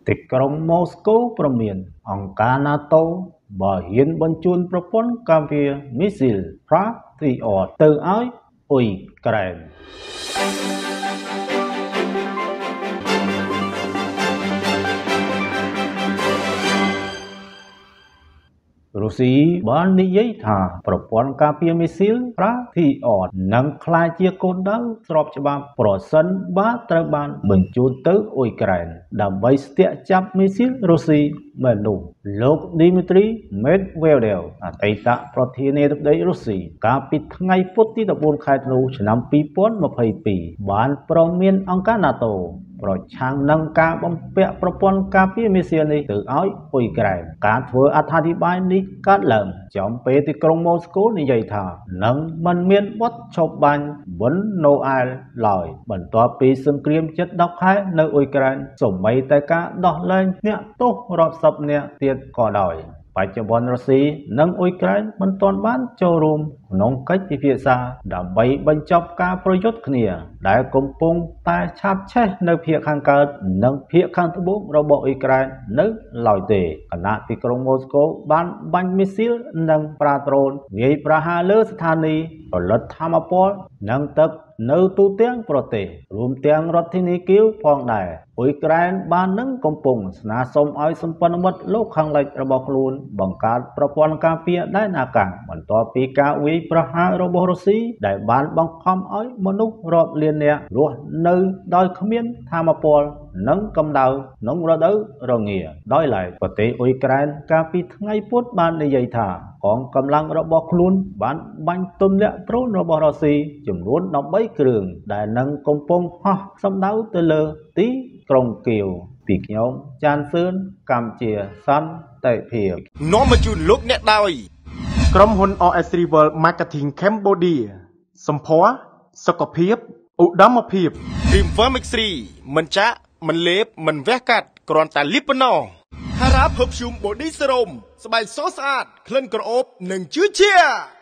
ទីក្រុងម៉ូស្កូប្រមានអង្គការ NATO បើហ៊ានបញ្ជូនប្រព័ន្ធការពារមីស៊ីល Patriot ទៅឲ្យអ៊ុយក្រែនរុស្ស៊ីបាននិយាយថាប្រព័ន្ធការពារមីស៊ីល Patriot នឹងក្លាយជាគោលដៅស្របច្បាប់ប្រសិនបើត្រូវបានបញ្ជូនទៅអ៊ុយក្រែនដើម្បីស្ទាក់ចាប់មីស៊ីលរុស្ស៊ីមែននោះលោក Dmitry Medvedev អតីតប្រធានាធិបតីរុស្ស៊ីកាលពីថ្ងៃពុធទី14ខែធ្នូឆ្នាំ2022បានព្រមានអង្គការ NATO ប្រឆាំងនឹងការបំពាក់ប្រព័ន្ធការពារមីស៊ីលនេះទៅឲ្យអ៊ុយក្រែនការធ្វើអត្ថាធិប្បាយនេះកើតឡើងចំពេលទីក្រុងម៉ូស្កូនិយាយថានឹងមិនមានបទឈប់បាញ់វ៉ុនណូអែលឡើយបន្ទាប់ពីសង្គ្រាមជិត10ខែនៅអ៊ុយក្រែនសូម្បីតែការដោះលែងអ្នកទោសរាប់សិបនាក់ទៀតក៏ដោយបច្ចុប្បន្នរុស្ស៊ីនិងអ៊ុយក្រែនមិនទាន់បានចូលរួមក្នុងកិច្ចពិភាក្សាដើម្បីបញ្ចប់ការប្រយុទ្ធគ្នាដែលកំពុងតែឆាបឆេះនៅភាគខាងកើតនិងភាគខាងត្បូងរបស់អ៊ុយក្រែននៅឡើយទេខណៈទីក្រុងម៉ូស្កូបានបាញ់មីស៊ីលនិងប្រាដ្រូនវាយប្រហារលើស្ថានីយ៍ផលិតថាមពលនិងទឹកនៅទូទាំងប្រទេសរួមទាំងរដ្ឋធានីគៀវផងដែរអ៊ុយក្រែនបាននឹងកំពុងស្នើសុំឲ្យសម្ព័ន្ធមិត្តលោកខាងលិចរបស់ខ្លួនបង្កើតប្រព័ន្ធការពារដែនអាកាសបន្ទាប់ពីការវាយប្រហាររបស់រុស្ស៊ីដែលបានបង្ខំឲ្យមនុស្សរាប់លាននាក់រស់នៅដោយគ្មានថាមពលនិងកម្ដៅក្នុងរដូវរងាដោយឡែកប្រទេសអ៊ុយក្រែនកាលពីថ្ងៃពុធបាននិយាយថាកងកម្លាំងរបស់ខ្លួនបានបាញ់ទម្លាក់ដ្រូនរបស់រុស្ស៊ីចំនួន13គ្រឿងដែលនឹងកំពុងហោះសម្ដៅទៅលើទីក្រុងគៀវពីខ្ញុំចានសឿនកម្ពុជាសន្តិភាពនាំមកជូនលោកអ្នកដោយក្រុមហ៊ុន RS Rival Marketing Cambodia សម្ភារសុខភាពឧត្តមភាព Cream Vermix មិនចាក់មិនលេបមិនវះកាត់គ្រាន់តែលាបប៉ុណ្ណោះ Hara Perfume Body Serum ស្បែកសស្អាតក្លិនក្រអូបនិងជឿជាក់